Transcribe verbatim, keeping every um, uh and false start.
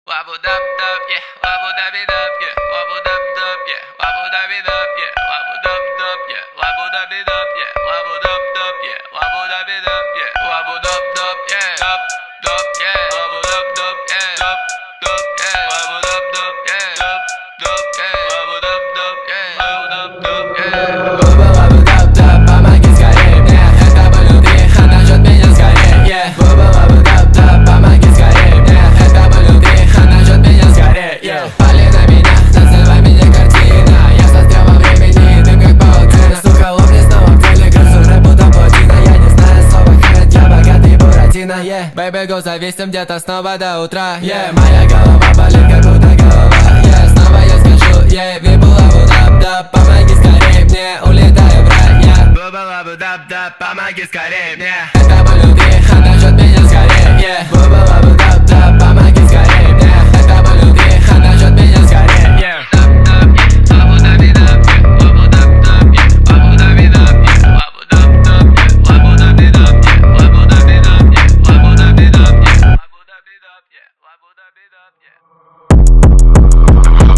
Wobble dub dub, yeah. Wobble dubby dub, yeah. Wobble dub dub, yeah. Wobble dubby dub, yeah. Wobble dub dub, yeah. Wobble dubby dub, yeah. Wobble dub dub, yeah. Wobble dubby dub, yeah. Wobble dub dub, yeah. Dub dub, yeah. Wobble dub dub, yeah. Dub dub, yeah. Wobble dub dub, yeah. Dub dub, yeah. Wobble dub dub, yeah. Wobble dub dub, yeah. Wobble wobble dub dub, помоги скорее мне. Это боль внутри, она жжет меня скорее, yeah. Wobble wobble dub dub, помоги скорее мне. Это боль внутри, она жжет меня скорее, yeah. Пали на меня, называй меня картина. Я застрял во времени, дым как паутина. Сука, ловли снова в деле, крысу рэпу до плотина. Я не знаю слова, хэт, я богатый буратино, yeah. Baby, go зависим где-то снова до утра, yeah. Моя голова болит, как будто голова, yeah. Снова я скажу, yeah. Вибл wobble dub dub, помоги скорее мне. Улетаю в рай, yeah. Wobble wobble dub dub, помоги скорее мне. Это боль внутри, она жжет меня скорее, yeah. Wobble wobble dub dub, помоги скорее мне. Это боль внутри, она жжет меня скорее, yeah. Wobble dubby dub, yeah. Wobble dub dub, yeah. Wobble dubby dub, yeah. Wobble dub dub, yeah. Wobble dubby dub, yeah. Wobble dubby dub, yeah. Wobble dubby dub, yeah. Wobble dubby dub, yeah. Wobble dubby dub, yeah.